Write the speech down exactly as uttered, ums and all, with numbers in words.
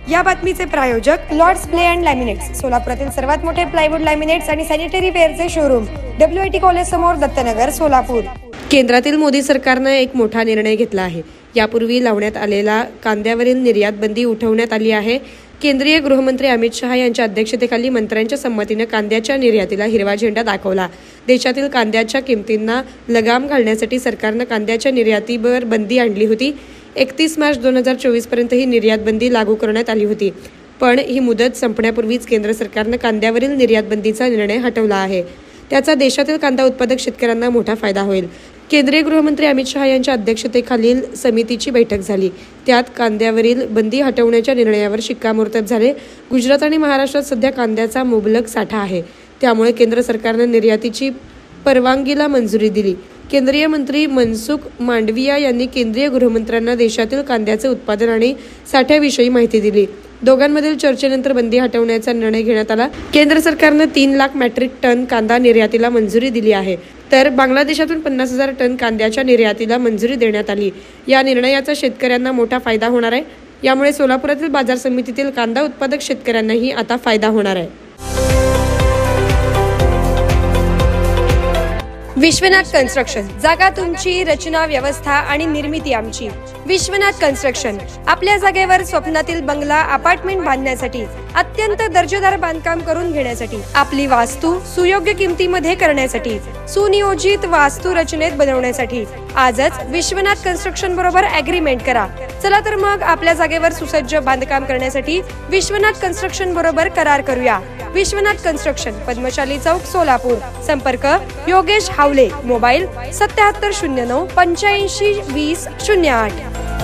या बातमीचे प्रायोजक लॉर्ड्स प्ले अँड लॅमिनेट्स, सोलापुरातील सर्वात मोठे प्लायवूड लॅमिनेट्स आणि सॅनिटरी वेअरचे showroom, W I T college समोर, दत्तनगर, सोलापूर। केंद्रातील मोदी सरकारनं एक मोठा निर्णय घेतला आहे। यापूर्वी लावण्यात आलेला कांद्यावरील निर्यात बंदी उठवण्यात आली आहे। केंद्रीय गृहमंत्री अमित शहा यांच्या अध्यक्षतेखाली मंत्र्यांच्या संमतीने कांद्याच्या निर्यातीला हिरवा झेंडा दाखवला। देशातील कांद्याच्या किमतींना लगाम घालण्यासाठी सरकारनं कांद्याच्या निर्यातीवर बंदी आणली होती। एकतीस मार्च दोन हजार चोवीस पर्यंत ही निर्यात बंदी लागू करण्यात आली होती, पण ही मुदत संपण्यापूर्वीच केंद्र सरकारनं कांद्यावरील निर्यात बंदीचा निर्णय हटवला आहे। त्याचा देशातील कांदा उत्पादक शेतकऱ्यांना मोठा फायदा होईल। केंद्रीय गृहमंत्री अमित शहा यांच्या अध्यक्षतेखालील समितीची बैठक झाली। त्यात कांद्यावरील बंदी हटवण्याच्या निर्णयावर शिक्कामोर्तब झाले। गुजरात आणि महाराष्ट्रात सध्या कांद्याचा मुबलक साठा आहे, त्यामुळे केंद्र सरकारनं निर्यातीची परवानगीला मंजुरी दिली। केंद्रीय मंत्री मनसुख मांडविया यांनी केंद्रीय गृहमंत्र्यांना देशातील कांद्याचे उत्पादन आणि साठ्याविषयी माहिती दिली। दोघांमधील चर्चेनंतर बंदी हटवण्याचा निर्णय घेण्यात आला। केंद्र सरकारनं तीन लाख मेट्रिक टन कांदा निर्यातीला मंजुरी दिली आहे, तर बांगलादेशातून पन्नास हजार टन कांद्याच्या निर्यातीला मंजुरी देण्यात आली। या निर्णयाचा शेतकऱ्यांना मोठा फायदा होणार आहे। यामुळे सोलापुरातील बाजार समितीतील कांदा उत्पादक शेतकऱ्यांनाही आता फायदा होणार आहे। विश्वनाथ कन्स्ट्रक्शन, जागा तुमची, रचना व्यवस्था आणि निर्मिती आमची। विश्वनाथ कन्स्ट्रक्शन आपल्या जागेवर स्वप्नातील बंगला, अपार्टमेंट बांधण्यासाठी, अत्यंत दर्जेदार बांधकाम करून घेण्यासाठी, आपली वास्तू सुयोग्य किमतीमध्ये करण्यासाठी, सुनियोजित वास्तू रचनेत बनवण्यासाठी आजच विश्वनाथ कन्स्ट्रक्शन बरोबर अग्रीमेंट करा। चला तर मग आपल्या जागेवर सुसज्ज बांधकाम करण्यासाठी विश्वनाथ कन्स्ट्रक्शन बरोबर करार करूया। विश्वनाथ कन्स्ट्रक्शन, पद्मशाली चौक, सोलापूर। संपर्क योगेश हावले, मोबाईल सत्याहत्तर शून्य नऊ पंच्याऐंशी वीस शून्य आठ।